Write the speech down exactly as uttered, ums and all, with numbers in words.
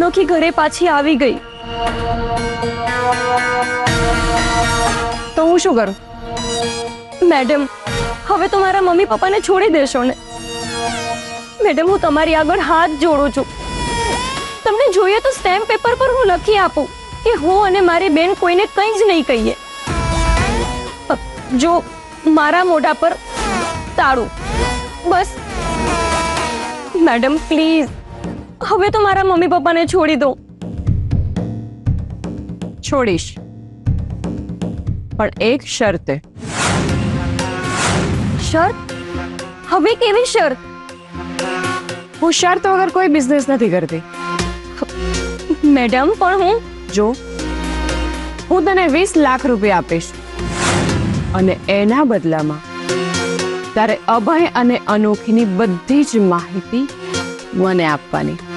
અનોખી ઘરે પાછી આવી ગઈ. તો હું શું કરું? મેડમ, હવે તો મારા મમ્મી પપ્પાને છોડી દેશો ને? મેડમ, હું તમારી આગળ હાથ જોડું છું. તમને જોઈએ તો સ્ટેમ્પ પેપર પર હું લખી આપું કે હું અને મારી બેન કોઈને કંઈ જ નહીં કહીએ. જો મારા મોઢા પર તાળું. બસ મેડમ, પ્લીઝ હવે તો મારા મમ્મી પપ્પાને છોડી દો. છોડીશ, પણ એક શરતે. શરત? હવે કેવી શરત? હું શરત વગર કોઈ બિઝનેસ નથી કરતી. મેડમ, પણ હું જો હું તને વીસ લાખ રૂપિયા આપીશ અને એના બદલામાં તારે અભય અને અનોખીની બધી જ માહિતી મને આપવાની.